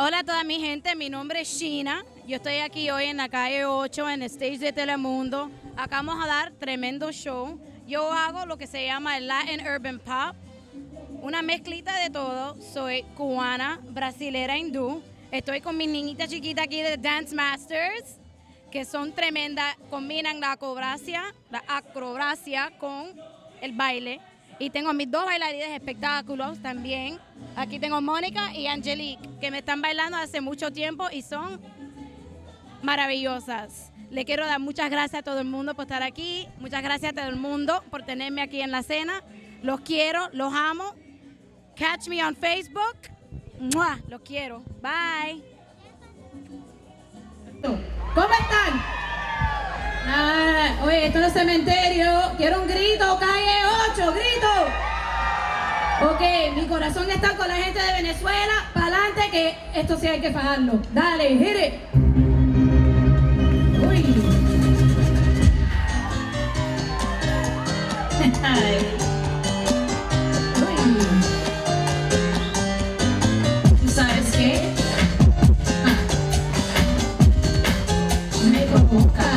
Hola a toda mi gente, mi nombre es Sheena. Yo estoy aquí hoy en la calle 8 en el stage de Telemundo. Acá vamos a dar tremendo show. Yo hago lo que se llama el Latin Urban Pop, una mezclita de todo. Soy cubana, brasilera, hindú. Estoy con mis niñitas chiquitas aquí de Dance Masters, que son tremendas, combinan la acrobacia con el baile. Y tengo a mis dos bailarines de espectáculos también. Aquí tengo Mónica y Angelique, que me están bailando hace mucho tiempo y son maravillosas. Le quiero dar muchas gracias a todo el mundo por estar aquí. Muchas gracias a todo el mundo por tenerme aquí en la cena. Los quiero, los amo. Catch me on Facebook. ¡Mua! Los quiero. Bye. ¿Cómo están? Oye, esto no es cementerio. Quiero un grito, calle 8, grito. Ok, mi corazón está con la gente de Venezuela. Para adelante que esto sí hay que fajarlo. Dale, hit it. Uy. ¿Tú sabes qué? Me provocas.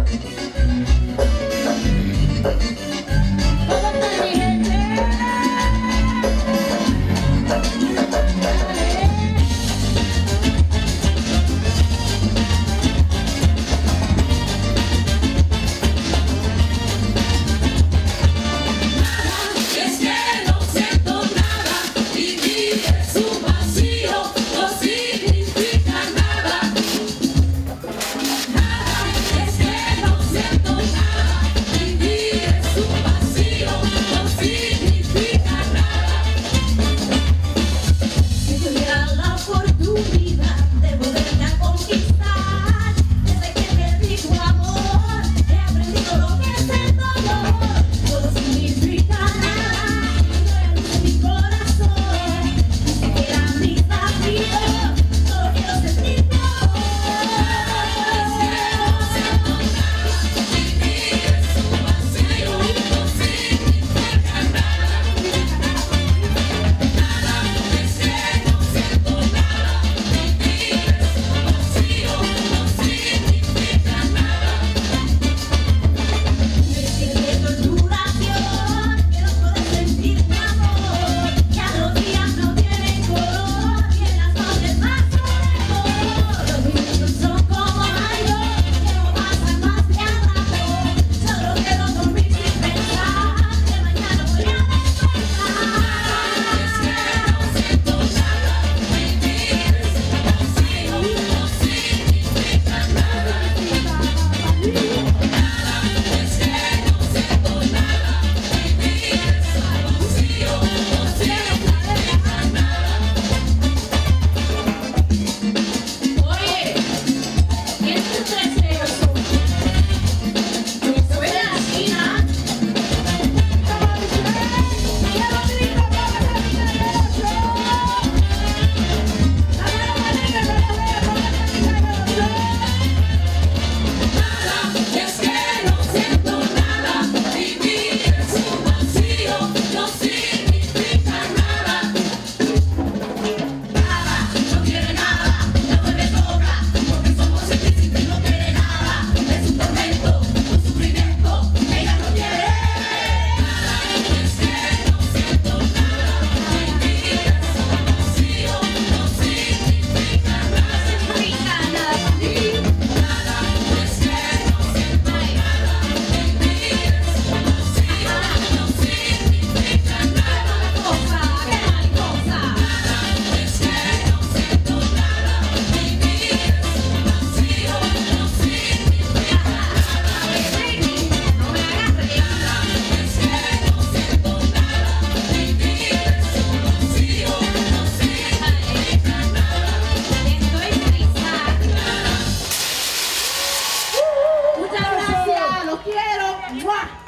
Los quiero. ¡Mua!